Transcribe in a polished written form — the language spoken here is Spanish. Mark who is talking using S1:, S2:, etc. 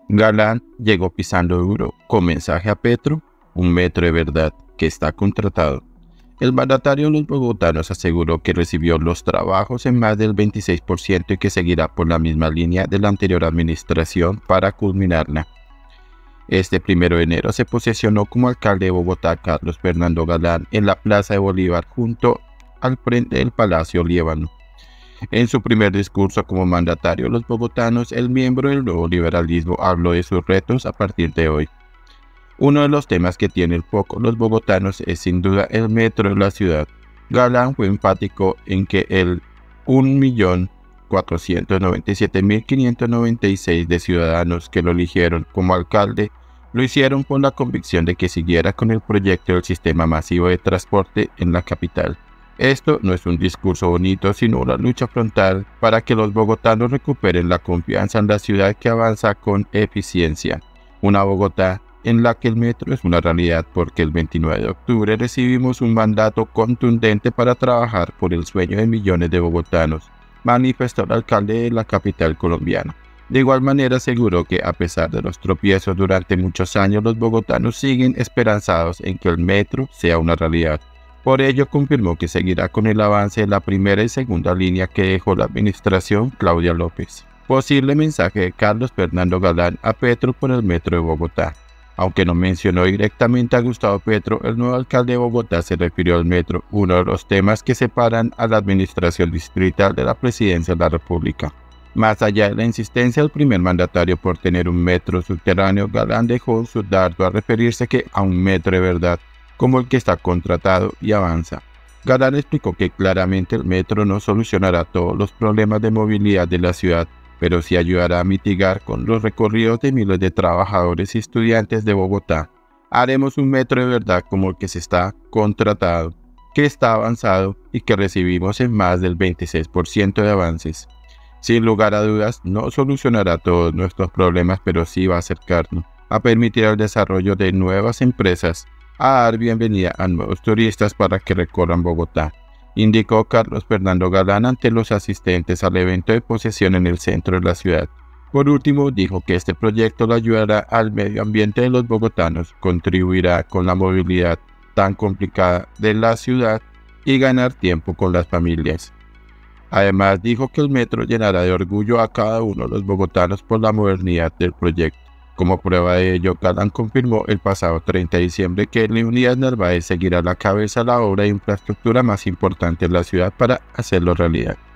S1: Galán llegó pisando duro con mensaje a Petro, un metro de verdad que está contratado. El mandatario de los bogotanos aseguró que recibió los trabajos en más del 26% y que seguirá por la misma línea de la anterior administración para culminarla. Este 1 de enero se posesionó como alcalde de Bogotá Carlos Fernando Galán en la Plaza de Bolívar junto al frente del Palacio Líbano. En su primer discurso como mandatario de los bogotanos, el miembro del nuevo liberalismo habló de sus retos a partir de hoy. Uno de los temas que tiene el foco los bogotanos es sin duda el metro de la ciudad. Galán fue enfático en que el 1.497.596 de ciudadanos que lo eligieron como alcalde lo hicieron con la convicción de que siguiera con el proyecto del sistema masivo de transporte en la capital. Esto no es un discurso bonito, sino una lucha frontal para que los bogotanos recuperen la confianza en la ciudad que avanza con eficiencia. Una Bogotá en la que el metro es una realidad porque el 29 de octubre recibimos un mandato contundente para trabajar por el sueño de millones de bogotanos, manifestó el alcalde de la capital colombiana. De igual manera aseguró que a pesar de los tropiezos durante muchos años, los bogotanos siguen esperanzados en que el metro sea una realidad. Por ello confirmó que seguirá con el avance de la primera y segunda línea que dejó la administración Claudia López. Posible mensaje de Carlos Fernando Galán a Petro por el metro de Bogotá. Aunque no mencionó directamente a Gustavo Petro, el nuevo alcalde de Bogotá se refirió al metro, uno de los temas que separan a la administración distrital de la presidencia de la República. Más allá de la insistencia del primer mandatario por tener un metro subterráneo, Galán dejó su dardo a referirse a un metro de verdad, como el que está contratado y avanza. Galán explicó que claramente el metro no solucionará todos los problemas de movilidad de la ciudad, pero sí ayudará a mitigar con los recorridos de miles de trabajadores y estudiantes de Bogotá. Haremos un metro de verdad como el que se está contratado, que está avanzado y que recibimos en más del 26% de avances. Sin lugar a dudas, no solucionará todos nuestros problemas, pero sí va a acercarnos, a permitir el desarrollo de nuevas empresas, a dar bienvenida a nuevos turistas para que recorran Bogotá, indicó Carlos Fernando Galán ante los asistentes al evento de posesión en el centro de la ciudad. Por último, dijo que este proyecto le ayudará al medio ambiente de los bogotanos, contribuirá con la movilidad tan complicada de la ciudad y ganar tiempo con las familias. Además, dijo que el metro llenará de orgullo a cada uno de los bogotanos por la modernidad del proyecto. Como prueba de ello, Galán confirmó el pasado 30 de diciembre que Leonidas Narváez seguirá a la cabeza de la obra de infraestructura más importante de la ciudad para hacerlo realidad.